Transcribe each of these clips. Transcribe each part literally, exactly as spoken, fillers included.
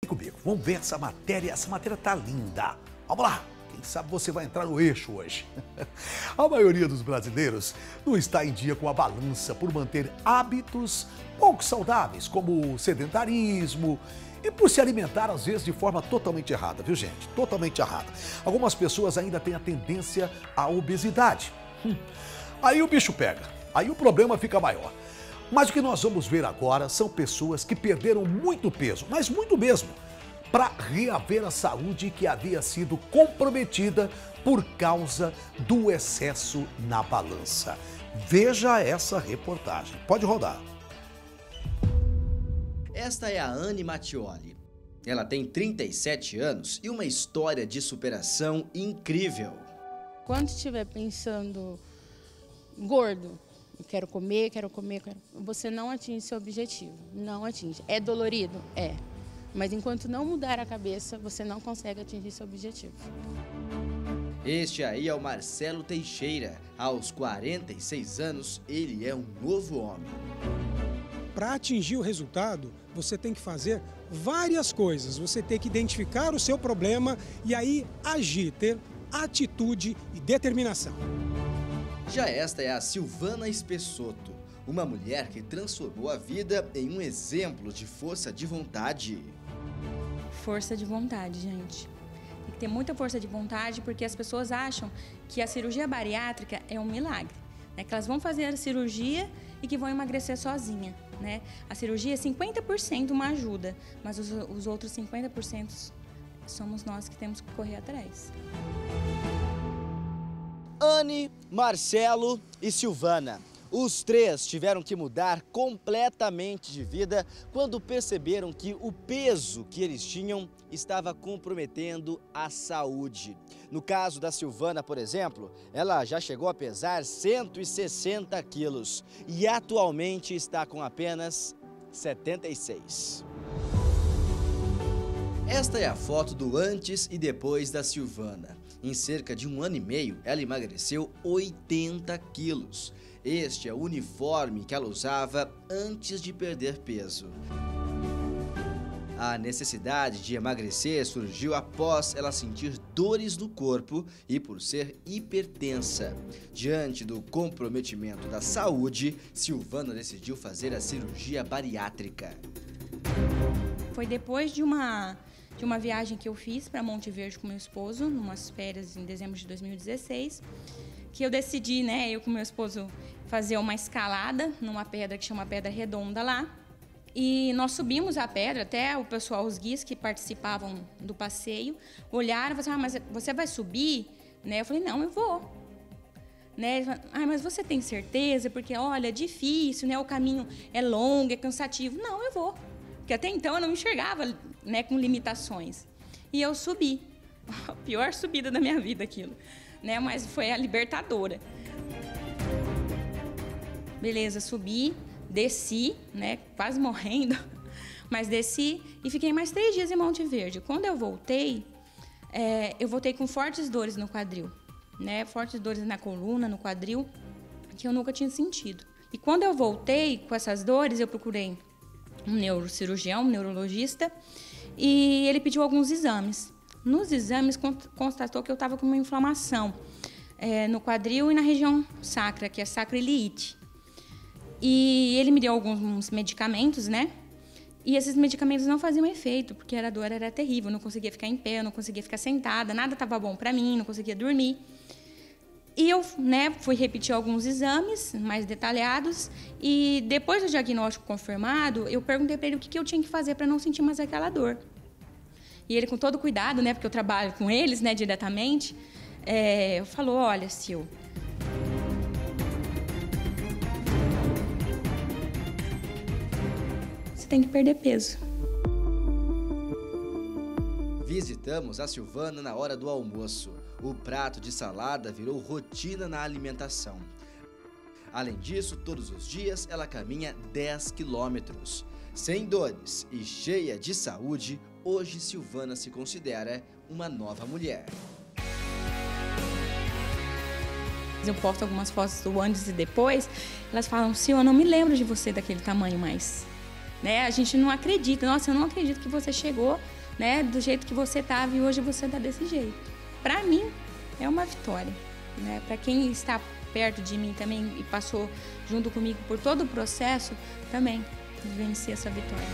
comigo, vamos ver essa matéria, essa matéria tá linda. Vamos lá, quem sabe você vai entrar no eixo hoje. A maioria dos brasileiros não está em dia com a balança por manter hábitos pouco saudáveis, como o sedentarismo e por se alimentar às vezes de forma totalmente errada, viu gente? Totalmente errada. Algumas pessoas ainda têm a tendência à obesidade. Hum. Aí o bicho pega, aí o problema fica maior. Mas o que nós vamos ver agora são pessoas que perderam muito peso, mas muito mesmo, para reaver a saúde que havia sido comprometida por causa do excesso na balança. Veja essa reportagem. Pode rodar. Esta é a Anne Mattioli. Ela tem trinta e sete anos e uma história de superação incrível. Quando estiver pensando gordo, eu quero comer, quero comer, quero... você não atinge seu objetivo, não atinge. É dolorido? É. Mas enquanto não mudar a cabeça, você não consegue atingir seu objetivo. Este aí é o Marcelo Teixeira. Aos quarenta e seis anos, ele é um novo homem. Para atingir o resultado, você tem que fazer várias coisas. Você tem que identificar o seu problema e aí agir, ter atitude e determinação. Já esta é a Silvana Espessotto, uma mulher que transformou a vida em um exemplo de força de vontade. Força de vontade, gente. Tem que ter muita força de vontade porque as pessoas acham que a cirurgia bariátrica é um milagre, né? Que elas vão fazer a cirurgia e que vão emagrecer sozinha, né? A cirurgia é cinquenta por cento uma ajuda, mas os, os outros cinquenta por cento somos nós que temos que correr atrás. Anne, Marcelo e Silvana. Os três tiveram que mudar completamente de vida quando perceberam que o peso que eles tinham estava comprometendo a saúde. No caso da Silvana, por exemplo, ela já chegou a pesar cento e sessenta quilos e atualmente está com apenas setenta e seis. Esta é a foto do antes e depois da Silvana. Em cerca de um ano e meio, ela emagreceu oitenta quilos. Este é o uniforme que ela usava antes de perder peso. A necessidade de emagrecer surgiu após ela sentir dores no corpo e por ser hipertensa. Diante do comprometimento da saúde, Silvana decidiu fazer a cirurgia bariátrica. Foi depois de uma... de uma viagem que eu fiz para Monte Verde com meu esposo, numas férias em dezembro de dois mil e dezesseis, que eu decidi, né, eu com meu esposo, fazer uma escalada numa pedra que chama Pedra Redonda lá. E nós subimos a pedra, até o pessoal, os guias que participavam do passeio, olharam e falaram, ah, mas você vai subir? Né? Eu falei, não, eu vou. Né? Ah, mas você tem certeza? Porque, olha, é difícil, né? O caminho é longo, é cansativo. Não, eu vou. Porque até então eu não me enxergava, né, com limitações. E eu subi. A pior subida da minha vida aquilo. Né? Mas foi a libertadora. Beleza, subi, desci, né, quase morrendo, mas desci e fiquei mais três dias em Monte Verde. Quando eu voltei, é, eu voltei com fortes dores no quadril, né, fortes dores na coluna, no quadril, que eu nunca tinha sentido. E quando eu voltei com essas dores, eu procurei um neurocirurgião, um neurologista, e ele pediu alguns exames. Nos exames, constatou que eu estava com uma inflamação é, no quadril e na região sacra, que é sacroiliite. E ele me deu alguns medicamentos, né? E esses medicamentos não faziam efeito, porque a dor era terrível. Eu não conseguia ficar em pé, eu não conseguia ficar sentada, nada estava bom para mim, não conseguia dormir. E eu, né, fui repetir alguns exames mais detalhados e depois do diagnóstico confirmado, eu perguntei para ele o que, que eu tinha que fazer para não sentir mais aquela dor. E ele, com todo cuidado, né, porque eu trabalho com eles, né, diretamente, é, falou, olha, Sil, você tem que perder peso. Visitamos a Silvana na hora do almoço. O prato de salada virou rotina na alimentação. Além disso, todos os dias ela caminha dez quilômetros. Sem dores e cheia de saúde, hoje Silvana se considera uma nova mulher. Eu posto algumas fotos do antes e depois, elas falam, Sil, eu não me lembro de você daquele tamanho mais. né? A gente não acredita. Nossa, eu não acredito que você chegou, né, do jeito que você estava e hoje você está desse jeito. Para mim, é uma vitória, né? Para quem está perto de mim também e passou junto comigo por todo o processo, também vencer essa vitória.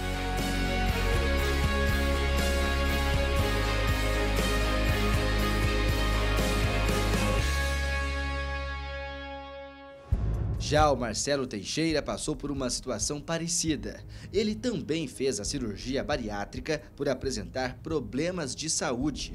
Já o Marcelo Teixeira passou por uma situação parecida. Ele também fez a cirurgia bariátrica por apresentar problemas de saúde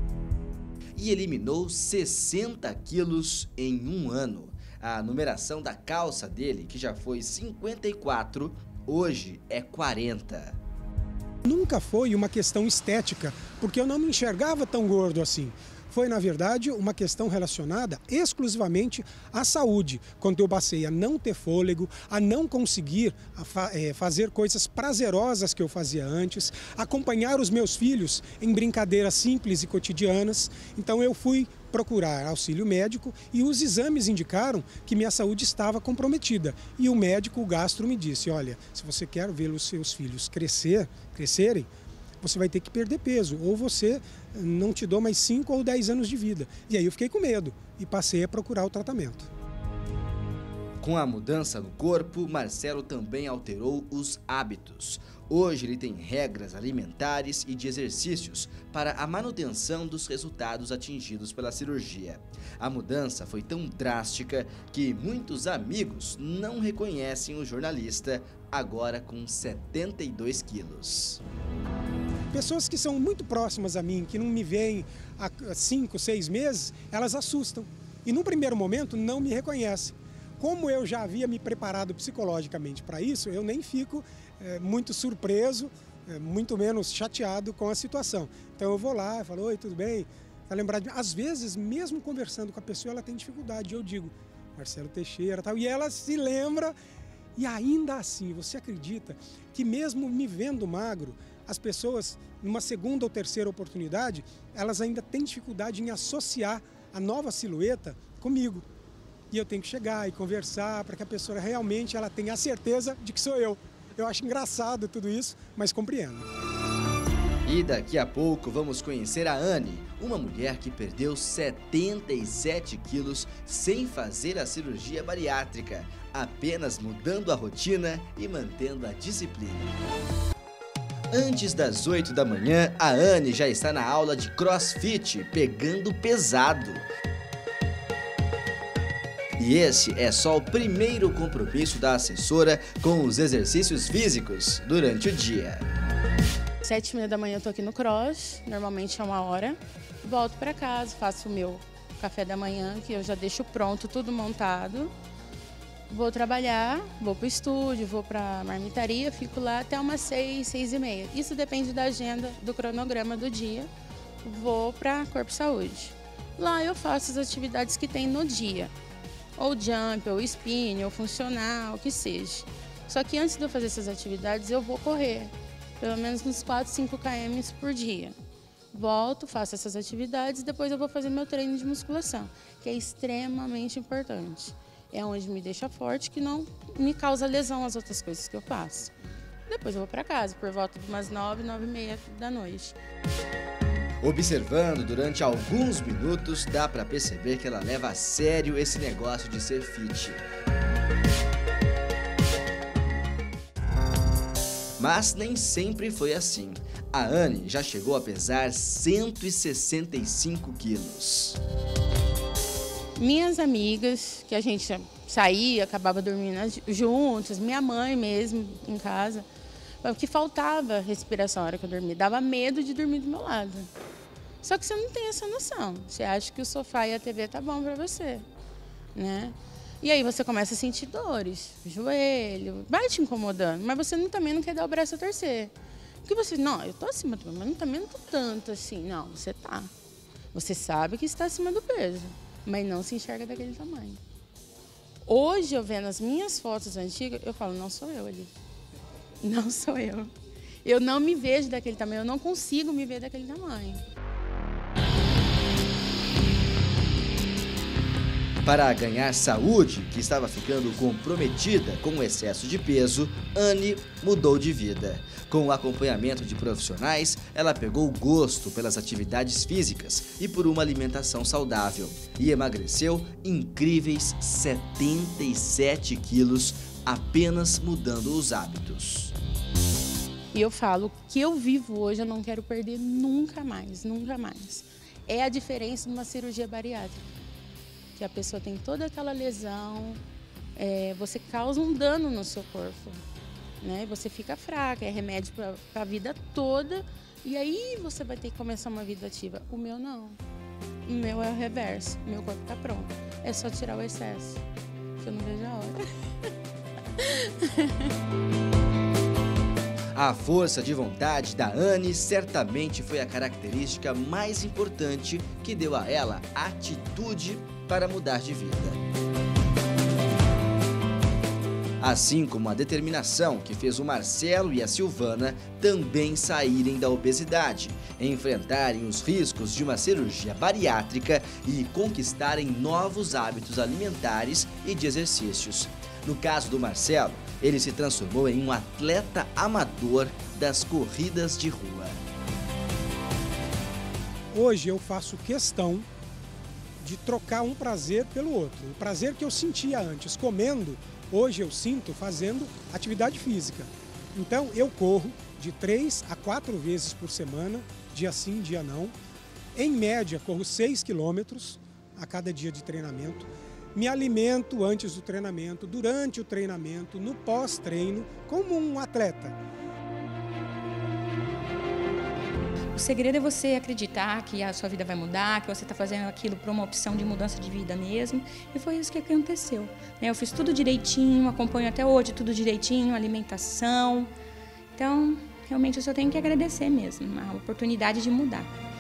e eliminou sessenta quilos em um ano. A numeração da calça dele, que já foi cinquenta e quatro, hoje é quarenta. Nunca foi uma questão estética, porque eu não me enxergava tão gordo assim. Foi, na verdade, uma questão relacionada exclusivamente à saúde, quando eu passei a não ter fôlego, a não conseguir a fa é, fazer coisas prazerosas que eu fazia antes, acompanhar os meus filhos em brincadeiras simples e cotidianas. Então eu fui procurar auxílio médico e os exames indicaram que minha saúde estava comprometida. E o médico, o gastro, me disse, olha, se você quer ver os seus filhos crescer, crescerem, você vai ter que perder peso, ou você não te dou mais cinco ou dez anos de vida. E aí eu fiquei com medo e passei a procurar o tratamento. Com a mudança no corpo, Marcelo também alterou os hábitos. Hoje ele tem regras alimentares e de exercícios para a manutenção dos resultados atingidos pela cirurgia. A mudança foi tão drástica que muitos amigos não reconhecem o jornalista, agora com setenta e dois quilos. Pessoas que são muito próximas a mim, que não me veem há cinco, seis meses, elas assustam. E num primeiro momento não me reconhecem. Como eu já havia me preparado psicologicamente para isso, eu nem fico é, muito surpreso, é, muito menos chateado com a situação. Então eu vou lá e falo, oi, tudo bem? Tá lembrado de mim? Às vezes, mesmo conversando com a pessoa, ela tem dificuldade. Eu digo, Marcelo Teixeira, tal, e ela se lembra. E ainda assim, você acredita que mesmo me vendo magro, as pessoas, numa segunda ou terceira oportunidade, elas ainda têm dificuldade em associar a nova silhueta comigo. E eu tenho que chegar e conversar para que a pessoa realmente ela tenha a certeza de que sou eu. Eu acho engraçado tudo isso, mas compreendo. E daqui a pouco vamos conhecer a Anne, uma mulher que perdeu setenta e sete quilos sem fazer a cirurgia bariátrica, apenas mudando a rotina e mantendo a disciplina. Antes das oito da manhã, a Anne já está na aula de CrossFit, pegando pesado. E esse é só o primeiro compromisso da assessora com os exercícios físicos durante o dia. Sete e meia da manhã eu tô aqui no Cross, normalmente é uma hora. Volto para casa, faço o meu café da manhã, que eu já deixo pronto, tudo montado. Vou trabalhar, vou para o estúdio, vou para a marmitaria, fico lá até umas seis, seis e meia. Isso depende da agenda, do cronograma do dia. Vou para Corpo Saúde. Lá eu faço as atividades que tem no dia. Ou jump, ou spin, ou funcional, o que seja. Só que antes de eu fazer essas atividades, eu vou correr. Pelo menos uns quatro, cinco quilômetros por dia. Volto, faço essas atividades, depois eu vou fazer meu treino de musculação, que é extremamente importante. É onde me deixa forte, que não me causa lesão as outras coisas que eu faço. Depois eu vou para casa, por volta de umas nove, nove e meia da noite. Observando durante alguns minutos, dá para perceber que ela leva a sério esse negócio de ser fit. Mas nem sempre foi assim. A Anne já chegou a pesar cento e sessenta e cinco quilos. Minhas amigas, que a gente saía, acabava dormindo juntas, minha mãe mesmo em casa, que faltava respiração na hora que eu dormia, dava medo de dormir do meu lado. Só que você não tem essa noção, você acha que o sofá e a T V tá bom para você, né? E aí você começa a sentir dores, joelho, vai te incomodando, mas você não, também não quer dar o braço a torcer. Porque você, não, eu tô acima do peso, mas também não tô tanto assim. Não, você tá. Você sabe que está acima do peso, mas não se enxerga daquele tamanho. Hoje, eu vendo as minhas fotos antigas, eu falo, não sou eu ali. Não sou eu. Eu não me vejo daquele tamanho, eu não consigo me ver daquele tamanho. Para ganhar saúde, que estava ficando comprometida com o excesso de peso, Anne mudou de vida. Com o acompanhamento de profissionais, ela pegou gosto pelas atividades físicas e por uma alimentação saudável. E emagreceu incríveis setenta e sete quilos apenas mudando os hábitos. E eu falo que eu vivo hoje, eu não quero perder nunca mais, nunca mais. É a diferença de uma cirurgia bariátrica. Que a pessoa tem toda aquela lesão, é, você causa um dano no seu corpo, né? Você fica fraca, é remédio para a vida toda, e aí você vai ter que começar uma vida ativa. O meu não, o meu é o reverso, o meu corpo está pronto, é só tirar o excesso, que eu não vejo a hora. A força de vontade da Anne certamente foi a característica mais importante que deu a ela atitude para mudar de vida. Assim como a determinação que fez o Marcelo e a Silvana também saírem da obesidade, enfrentarem os riscos de uma cirurgia bariátrica e conquistarem novos hábitos alimentares e de exercícios. No caso do Marcelo, ele se transformou em um atleta amador das corridas de rua. Hoje eu faço questão de trocar um prazer pelo outro. O prazer que eu sentia antes comendo, hoje eu sinto fazendo atividade física. Então eu corro de três a quatro vezes por semana, dia sim, dia não. Em média, corro seis quilômetros a cada dia de treinamento. Me alimento antes do treinamento, durante o treinamento, no pós-treino, como um atleta. O segredo é você acreditar que a sua vida vai mudar, que você está fazendo aquilo por uma opção de mudança de vida mesmo. E foi isso que aconteceu. Eu fiz tudo direitinho, acompanho até hoje tudo direitinho, alimentação. Então, realmente eu só tenho que agradecer mesmo a oportunidade de mudar.